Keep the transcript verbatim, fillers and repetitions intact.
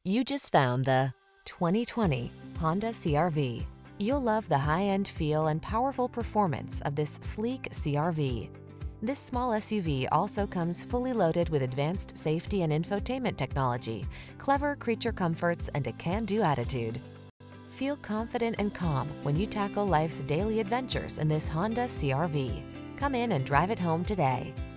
You just found the twenty twenty Honda C R V. You'll love the high-end feel and powerful performance of this sleek C R V. This small S U V also comes fully loaded with advanced safety and infotainment technology, clever creature comforts, and a can-do attitude. Feel confident and calm when you tackle life's daily adventures in this Honda C R V. Come in and drive it home today.